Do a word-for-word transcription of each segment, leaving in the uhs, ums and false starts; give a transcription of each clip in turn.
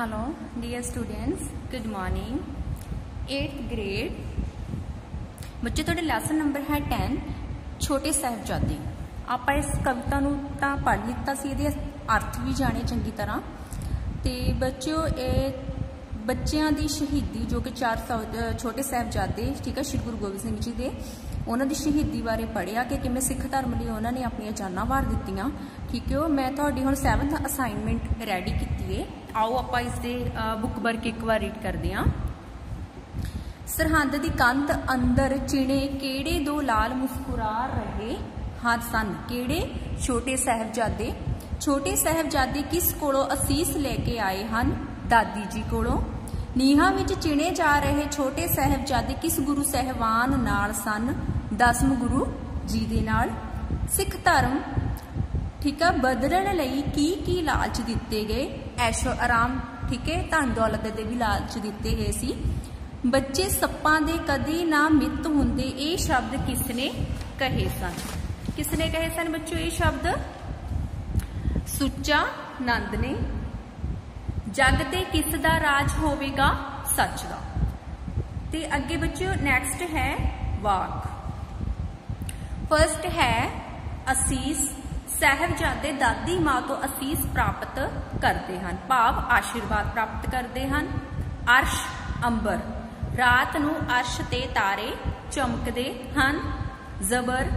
Hello dear students, good morning. Eighth grade बच्चे थोड़े lesson number है टेन छोटे साहिबजादे। आप इस कविता नूं तां पढ़ लिता सी, इहदे अर्थ भी जाने चंगी तरह। तो बच्चों ये बच्चों की शहीदी जो कि चार सौ छोटे साहिबजादे ठीक है श्री गुरु गोबिंद सिंह जी के उन्हों की शहीदी बारे पढ़िया कि किमें सिख धर्म लिए उन्होंने अपन जाना वार दित्तियां। ठीक है, मैं थोड़ी हुण सैवंथ असाइनमेंट रेडी की है। आओ आप इसके बुक वर्क एक बार रीड करते हैं। सरहद की कंध अंदर चिणे केड़े दो लाल मुस्कुरा रहे हाँ सन। केड़े? छोटे साहिबजादे। छोटे साहिबजादे किस कोलों असीस लेके आए हैं? दादी जी कोलों। नीहां विच चिणे जा रहे छोटे साहिबजादे किस गुरु साहिबान नाल सन? दसम गुरु जी दे नाल। सिख धर्म ठीक है बदलण लई की की लालच दिते गए? ऐशो आराम ठीक है धन दौलत दे भी लालच दिते गए सी। बच्चे सप्पां दे कदी ना मित हुंदे ये शब्द किसने कहे सन? किसने कहे सन बच्चों ये शब्द? सुच्चा नंद ने। जग ते किस दा राज होवेगा? सच दा। ते अगे बच्चों नेक्स्ट है वाक। फर्स्ट है असीस। साहिबजादे दादी माँ तो असीस प्राप्त करते हैं, भाव आशीर्वाद प्राप्त करते हैं। अर्श अंबर। रात नूं अर्श ते तारे चमकते हैं। जबर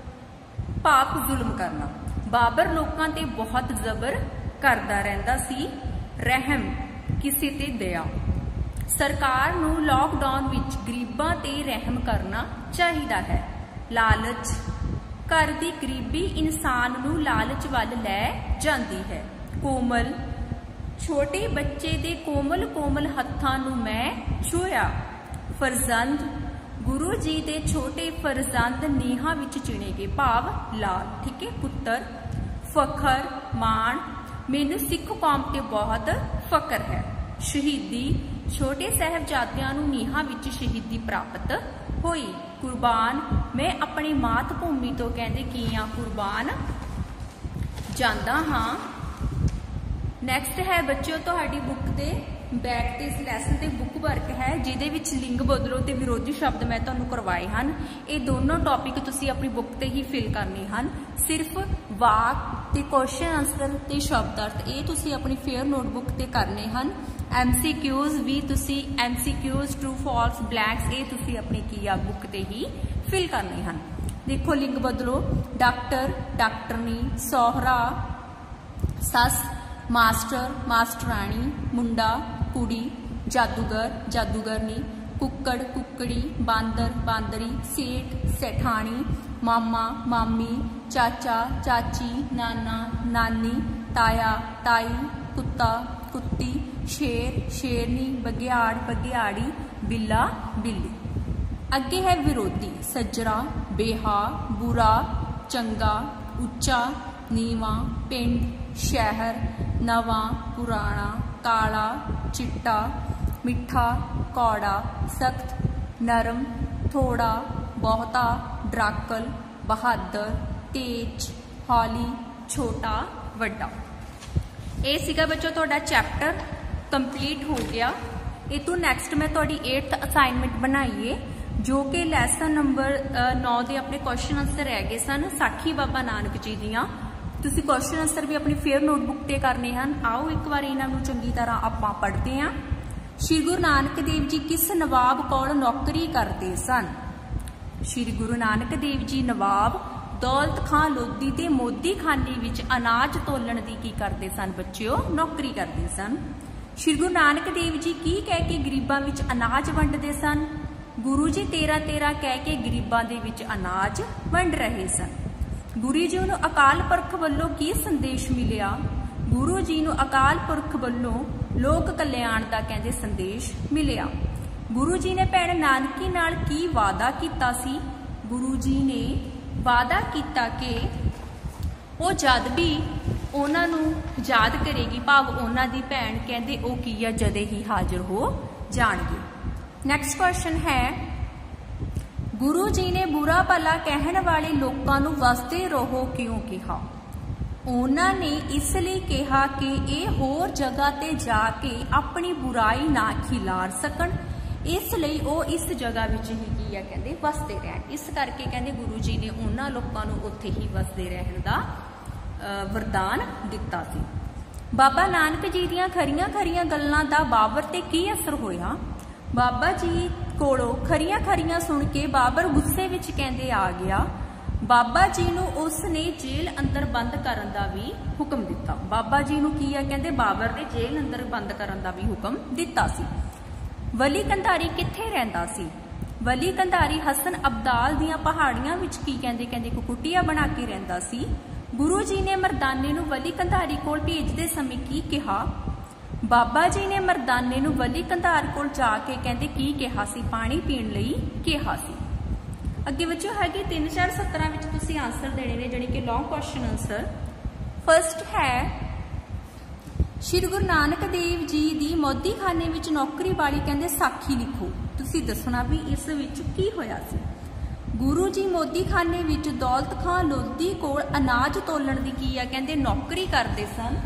भाव जुल्म करना। बाबर लोगों ते बहुत जबर करता रहता सी। रहम किसी ते दया। सरकार नूं लॉकडाउन विच गरीबां ते रहम करना चाहिदा है। लालच घर की गरीबी इंसान नूं लालच वल लै जाती है। कोमल छोटे बच्चे दे कोमल कोमल हत्थां नूं मैं छूया। फरजंद गुरु जी दे छोटे फरजंद नीहां विच चिणे गए, भाव लाल ठीक है पुत्र। फखर माण मैनू सिख कौम ते बहुत फकर है। शहीदी छोटे साहिबजादियां नूं नीहां विच शहीदी प्राप्त हुई। कुर्बान मैं अपनी मात भूमि तो कहते की हाँ कुर्बान जांदा हाँ। नैक्सट है बच्चों तुहाडी बुक के बैक ते इस लैसन ते बुक वर्क है जिहदे विच लिंग बदलो ते विरोधी शब्द मैं तुहानूं करवाए हैं। ये दोनों टॉपिक तुसीं अपनी बुक ते ही फिल करने हैं। सिर्फ वाक ते क्वेश्चन आंसर ते शब्द अर्थ ये तुसीं अपनी फेयर नोटबुक ते करने हैं। एम सी क्यूज भी तुसी M C Qs true false blanks ये तुसी अपनी की आ बुक ते ही फिल करने हैं। देखो लिंग बदलो। डॉक्टर डॉक्टरनी। सोहरा सस। मास्टर मास्टराणी। मुंडा कुड़ी। जादूगर जादूगरनी। कुक्कड़ कुक्कड़ी। बांदर बांदरी। सेठ सेठानी। मामा मामी। चाचा चाची। नाना नानी। ताया ताई। कुत्ता कुत्ती। शेर शेरनी। बघियाड़ बघियाड़ी। बिल्ला बिल्ली। अगे है विरोधी। सज्जरा बेहा बुरा चंगा उच्चा नीवा पिंड शहर नवा पुराना काला चिट्टा मिठा कौड़ा सख्त नरम थोड़ा बहुता ड्राकल बहादुर तेज हौली छोटा वड्डा। ये सीगा बच्चों तुहाडा चैप्टर कंप्लीट हो गया। ये तो नैक्सट मैं तुहाडी एट्थ असाइनमेंट बनाई है जो कि लैसन नंबर नौ के अपने क्वेश्चन आंसर रह गए सन साखी बाबा नानक जी दियां। तुसीं क्वेश्चन आंसर भी अपनी फेयर नोटबुक ते करने हैं। आओ एक बार इन्हां चंगी तरह आपां पढ़ते हैं। श्री गुरु नानक देव जी किस नवाब कोल नौकरी करते सन? श्री गुरु नानक देव जी नवाब दौलत खां लोधी ते मोदी खाने विच अनाज तोलण दी की करते सन? बच्चों नौकरी करते सन। श्री गुरु नानक देव जी की कह के गरीबां विच अनाज वंडदे सन? गुरु जी तेरा तेरा कह के गरीबां दे विच अनाज वंड रहे सन। गुरु जी नूं अकाल पुरख वल्लों की संदेश मिलिया? गुरु जी नूं अकाल पुरख वल्लों लोक कल्याण दा कहंदे संदेश मिलिया। गुरु जी ने भैण नानकी नाल की वादा कीता सी? गुरु जी ने वादा किया कि वो जद भी उन्हां नूं याद करेगी, भाव उन्हां दी भैण कहंदे ओ की आ जदे ही हाजिर हो जाणगे। नैक्सट क्वेश्चन है गुरु जी ने बुरा भला कहण वाले लोकां नूं वसदे रहो क्यों कहा? ਉਹਨਾਂ ਨੇ ਇਸ ਲਈ ਕਿਹਾ ਕਿ ਇਹ ਹੋਰ ਜਗ੍ਹਾ ਤੇ ਜਾ ਕੇ ਆਪਣੀ ਬੁਰਾਈ ਨਾ ਖਿਲਾਰ ਸਕਣ, ਇਸ ਲਈ ਉਹ ਇਸ ਜਗ੍ਹਾ ਵਿੱਚ ਹੀ ਕੀ ਆ ਕਹਿੰਦੇ ਵਸਦੇ ਰਹਿਣ। ਇਸ ਕਰਕੇ ਕਹਿੰਦੇ ਗੁਰੂ ਜੀ ਨੇ ਉਹਨਾਂ ਲੋਕਾਂ ਨੂੰ ਉੱਥੇ ਹੀ ਵਸਦੇ ਰਹਿਣ ਦਾ ਵਰਦਾਨ ਦਿੱਤਾ ਸੀ। ਬਾਬਾ ਨਾਨਕ ਜੀ ਦੀਆਂ ਖਰੀਆਂ ਖਰੀਆਂ ਗੱਲਾਂ ਦਾ ਬਾਬਰ ਤੇ ਕੀ ਅਸਰ ਹੋਇਆ? ਬਾਬਾ ਜੀ ਕੋਲੋਂ ਖਰੀਆਂ ਖਰੀਆਂ ਸੁਣ ਕੇ ਬਾਬਰ ਗੁੱਸੇ ਵਿੱਚ ਕਹਿੰਦੇ ਆ ਗਿਆ। ਬਾਬਾ ਜੀ ਨੂੰ ਉਸ ਨੇ ਜੇਲ੍ਹ ਅੰਦਰ ਬੰਦ ਕਰਨ ਦਾ ਵੀ ਹੁਕਮ ਦਿੱਤਾ। ਬਾਬਾ ਜੀ ਨੂੰ ਕੀ ਆ ਕਹਿੰਦੇ ਬਾਬਰ ਨੇ ਜੇਲ੍ਹ ਅੰਦਰ ਬੰਦ ਕਰਨ ਦਾ ਵੀ ਹੁਕਮ ਦਿੱਤਾ ਸੀ। ਵਲੀ ਕੰਧਾਰੀ ਕਿੱਥੇ ਰਹਿੰਦਾ ਸੀ? ਵਲੀ ਕੰਧਾਰੀ ਹਸਨ ਅਬਦਾਲ ਦੀਆਂ ਪਹਾੜੀਆਂ ਵਿੱਚ ਕੀ ਕਹਿੰਦੇ ਕਹਿੰਦੇ ਇੱਕ ਕੁਟੀਆ ਬਣਾ ਕੇ ਰਹਿੰਦਾ ਸੀ। ਗੁਰੂ ਜੀ ਨੇ ਮਰਦਾਨੇ ਨੂੰ ਵਲੀ ਕੰਧਾਰੀ ਕੋਲ ਭੇਜਦੇ ਸਮੇਂ ਕੀ ਕਿਹਾ? ਬਾਬਾ ਜੀ ਨੇ ਮਰਦਾਨੇ ਨੂੰ ਵਲੀ ਕੰਧਾਰ ਕੋਲ ਜਾ ਕੇ ਕਹਿੰਦੇ ਕੀ ਕਿਹਾ ਸੀ? ਪਾਣੀ ਪੀਣ ਲਈ ਕਿਹਾ ਸੀ। ਅੱਗੇ ਬੱਚਿਓ ਹੈਗੇ ਤਿੰਨ ਚਾਰ ਸਤਰਾਂ ਵਿੱਚ ਤੁਸੀਂ ਆਨਸਰ ਦੇਣੇ ਨੇ, ਜਾਣੀ ਕਿ ਲੌਂਗ ਕੁਐਸਚਨ ਆਨਸਰ। ਫਰਸਟ ਹੈ ਸ਼੍ਰੀ ਗੁਰੂ ਨਾਨਕ ਦੇਵ ਜੀ ਦੀ ਮੋਦੀਖਾਨੇ ਵਿੱਚ ਨੌਕਰੀ ਵਾਲੀ ਕਹਿੰਦੇ ਸਾਖੀ ਲਿਖੋ। ਤੁਸੀਂ ਦੱਸਣਾ ਵੀ ਇਸ ਵਿੱਚ ਕੀ ਹੋਇਆ ਸੀ। ਗੁਰੂ ਜੀ ਮੋਦੀਖਾਨੇ ਵਿੱਚ ਦੌਲਤ ਖਾਂ ਲੋਧੀ ਕੋਲ ਅਨਾਜ ਤੋਲਣ ਦੀ ਕੀ ਆ ਕਹਿੰਦੇ ਨੌਕਰੀ ਕਰਦੇ ਸਨ।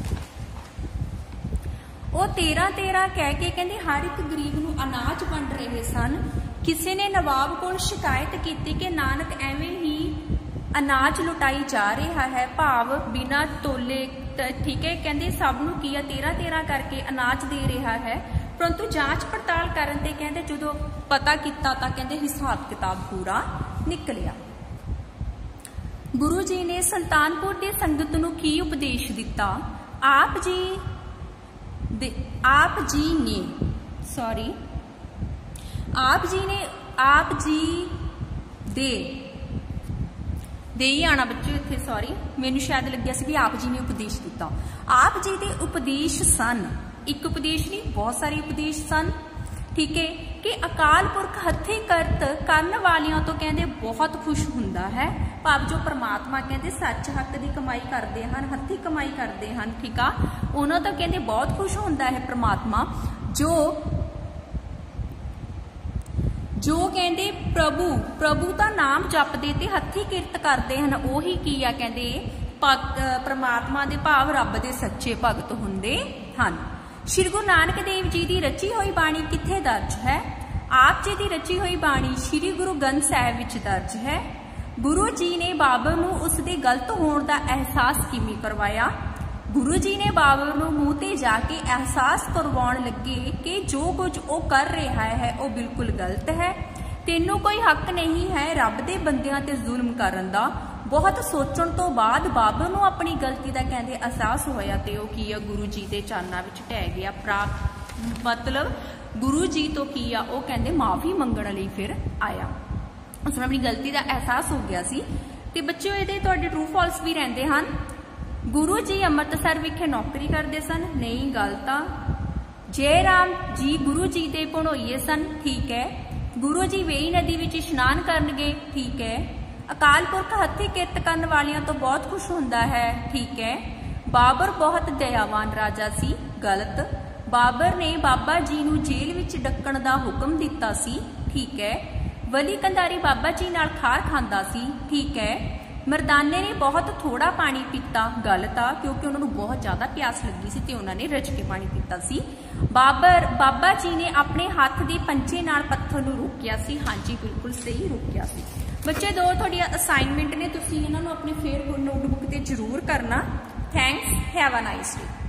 ਉਹ ਤੇਰਾਂ ਤੇਰਾਂ ਕਹਿ ਕੇ ਕਹਿੰਦੇ ਹਰ ਇੱਕ ਗਰੀਬ ਨੂੰ ਅਨਾਜ ਵੰਡ ਰਹੇ ਸਨ। ਕਿਸੇ ਨੇ ਨਵਾਬ ਕੋਲ ਸ਼ਿਕਾਇਤ ਕੀਤੀ ਕਿ ਨਾਨਕ ਐਵੇਂ ਹੀ ਅਨਾਜ ਲੁਟਾਈ ਜਾ ਰਿਹਾ ਹੈ, ਭਾਵ ਬਿਨਾਂ ਤੋਲੇ, ਠੀਕ ਹੈ, ਕਹਿੰਦੇ ਸਭ ਨੂੰ ਕੀ ਆ ਤੇਰਾਂ ਤੇਰਾਂ ਕਰਕੇ ਅਨਾਜ ਦੇ ਰਿਹਾ ਹੈ। ਪਰੰਤੂ ਜਾਂਚ ਪੜਤਾਲ ਕਰਨ ਤੇ ਕਹਿੰਦੇ ਜਦੋਂ ਪਤਾ ਕੀਤਾ ਤਾਂ ਕਹਿੰਦੇ ਹਿਸਾਬ ਕਿਤਾਬ ਪੂਰਾ ਨਿਕਲਿਆ। ਗੁਰੂ ਜੀ ਨੇ ਸੁਲਤਾਨਪੁਰ ਦੀ ਸੰਗਤ ਨੂੰ ਕੀ ਉਪਦੇਸ਼ ਦਿੱਤਾ? ਆਪ ਜੀ ਦੇ ਆਪ ਜੀ ਨੇ ਸੌਰੀ ਆਪ ਜੀ ਨੇ ਆਪ ਜੀ ਦੇ ਦੇ ਹੀ ਆਣਾ ਬੱਚੋ ਇੱਥੇ, ਸੌਰੀ ਮੈਨੂੰ ਸ਼ਾਇਦ ਲੱਗਿਆ ਸੀ ਵੀ ਆਪ ਜੀ ਨੇ ਉਪਦੇਸ਼ ਦਿੱਤਾ। ਆਪ ਜੀ ਦੇ ਉਪਦੇਸ਼ ਸਨ, ਇੱਕ ਉਪਦੇਸ਼ ਨਹੀਂ ਬਹੁਤ ਸਾਰੇ ਉਪਦੇਸ਼ ਸਨ, ਠੀਕ ਹੈ, ਕਿ ਅਕਾਲ ਪੁਰਖ ਹੱਥੀਂ ਕਰਤ ਕਰਨ ਵਾਲਿਆਂ ਤੋਂ ਕਹਿੰਦੇ ਬਹੁਤ ਖੁਸ਼ ਹੁੰਦਾ ਹੈ, ਭਾਵ ਜੋ ਪ੍ਰਮਾਤਮਾ ਕਹਿੰਦੇ ਸੱਚ ਹੱਕ ਦੀ ਕਮਾਈ ਕਰਦੇ ਹਨ, ਹੱਥੀਂ ਕਮਾਈ ਕਰਦੇ ਹਨ, ਠੀਕ ਆ, ਉਹਨਾਂ ਤੋਂ ਕਹਿੰਦੇ ਬਹੁਤ ਖੁਸ਼ ਹੁੰਦਾ ਹੈ ਪ੍ਰਮਾਤਮਾ। ਜੋ ਜੋ ਕਹਿੰਦੇ ਪ੍ਰਭੂ ਪ੍ਰਭੂ ਦਾ ਨਾਮ ਜਪਦੇ ਤੇ ਹੱਥੀਂ ਕਿਰਤ ਕਰਦੇ ਹਨ, ਉਹੀ ਕੀ ਆ ਕਹਿੰਦੇ ਪ੍ਰਮਾਤਮਾ ਦੇ ਭਾਵ ਰੱਬ ਦੇ ਸੱਚੇ ਭਗਤ ਹੁੰਦੇ ਹਨ। ਸ਼੍ਰੀ ਗੁਰੂ ਨਾਨਕ ਦੇਵ ਜੀ ਦੀ ਰਚੀ ਹੋਈ ਬਾਣੀ ਕਿੱਥੇ ਦਰਜ ਹੈ? ਆਪ ਜੀ ਦੀ ਰਚੀ ਹੋਈ ਬਾਣੀ ਸ਼੍ਰੀ ਗੁਰੂ ਗ੍ਰੰਥ ਸਾਹਿਬ ਵਿੱਚ ਦਰਜ ਹੈ। ਗੁਰੂ ਜੀ ਨੇ ਬਾਬਰ ਨੂੰ ਉਸ ਦੇ ਗਲਤ ਹੋਣ ਦਾ ਅਹਿਸਾਸ ਕਿਵੇਂ ਕਰਵਾਇਆ? ਗੁਰੂ ਜੀ ਨੇ ਬਾਬਰ ਨੂੰ ਮੂੰਹ ਤੇ ਜਾ ਕੇ ਅਹਿਸਾਸ ਕਰਵਾਉਣ ਲੱਗੇ ਕਿ ਜੋ ਕੁਝ ਉਹ ਕਰ ਰਿਹਾ ਹੈ ਉਹ ਬਿਲਕੁਲ ਗਲਤ ਹੈ। ਤੈਨੂੰ ਕੋਈ ਹੱਕ ਨਹੀਂ ਹੈ ਰੱਬ ਦੇ ਬੰਦਿਆਂ ਤੇ ਜ਼ੁਲਮ ਕਰਨ ਦਾ। ਬਹੁਤ ਸੋਚਣ ਤੋਂ ਬਾਅਦ ਬਾਬਰ ਨੂੰ ਆਪਣੀ ਗਲਤੀ ਦਾ ਕਹਿੰਦੇ ਅਹਿਸਾਸ ਹੋਇਆ ਤੇ ਉਹ ਕੀ ਆ ਗੁਰੂ ਜੀ ਦੇ ਚਰਨਾਂ ਵਿੱਚ ਢਹਿ ਗਿਆ। ਪ੍ਰਾਪ ਮਤਲਬ ਗੁਰੂ ਜੀ ਤੋਂ ਕੀ ਆ ਉਹ ਕਹਿੰਦੇ ਮਾਫੀ ਮੰਗਣ ਲਈ ਫਿਰ ਆਇਆ, ਉਸ ਨੂੰ ਆਪਣੀ ਗਲਤੀ ਦਾ ਅਹਿਸਾਸ ਹੋ ਗਿਆ ਸੀ। ਤੇ ਬੱਚਿਓ ਇਹਦੇ ਤੁਹਾਡੇ ਟਰੂ ਫਾਲਸ ਵੀ ਰਹਿੰਦੇ ਹਨ। ਗੁਰੂ ਜੀ ਅੰਮ੍ਰਿਤਸਰ ਵਿਖੇ ਨੌਕਰੀ ਕਰਦੇ ਸਨ, ਨਹੀਂ ਗਲਤ ਆ। ਜੈ ਰਾਮ ਜੀ ਗੁਰੂ ਜੀ ਦੇ ਭਣੋਈਏ ਸਨ, ਠੀਕ ਹੈ। ਗੁਰੂ ਜੀ ਵੇਈ ਨਦੀ ਵਿੱਚ ਇਸ਼ਨਾਨ ਕਰਨ ਗਏ, ਠੀਕ ਹੈ। ਅਕਾਲ ਪੁਰਖ ਹੱਥੀਂ ਕਿਰਤ ਕਰਨ ਵਾਲਿਆਂ ਤੋਂ ਬਹੁਤ ਖੁਸ਼ ਹੁੰਦਾ ਹੈ, ਠੀਕ ਹੈ। ਬਾਬਰ ਬਹੁਤ ਦਇਆਵਾਨ ਰਾਜਾ ਸੀ, ਗਲਤ। ਬਾਬਰ ਨੇ ਬਾਬਾ ਜੀ ਨੂੰ ਜੇਲ੍ਹ ਵਿੱਚ ਡੱਕਣ ਦਾ ਹੁਕਮ ਦਿੱਤਾ ਸੀ, ਠੀਕ ਹੈ। ਵਲੀ ਕੰਧਾਰੀ ਬਾਬਾ ਜੀ ਨਾਲ ਖਾਰ ਖਾਂਦਾ ਸੀ, ਠੀਕ ਹੈ। ਮਰਦਾਨੇ ਨੇ ਬਹੁਤ ਥੋੜਾ ਪਾਣੀ ਪੀਤਾ, ਗਲਤ ਆ, ਕਿਉਂਕਿ ਉਹਨਾਂ ਨੂੰ ਬਹੁਤ ਜ਼ਿਆਦਾ ਪਿਆਸ ਲੱਗੀ ਸੀ ਤੇ ਉਹਨਾਂ ਨੇ ਰਜ ਕੇ ਪਾਣੀ ਪੀਤਾ ਸੀ। ਬਾਬਰ ਬਾਬਾ ਜੀ ਨੇ ਆਪਣੇ ਹੱਥ ਦੇ ਪੰਜੇ ਨਾਲ ਪੱਥਰ ਨੂੰ ਰੋਕਿਆ ਸੀ, ਹਾਂਜੀ ਬਿਲਕੁਲ ਸਹੀ ਰੋਕਿਆ ਸੀ। ਬੱਚੇ ਦੋ ਤੁਹਾਡੀਆਂ ਅਸਾਈਨਮੈਂਟ ਨੇ, ਤੁਸੀਂ ਇਹਨਾਂ ਨੂੰ ਆਪਣੀ ਫੇਰ ਨੋਟਬੁੱਕ ਤੇ ਜ਼ਰੂਰ ਕਰਨਾ। Thanks, have a nice day.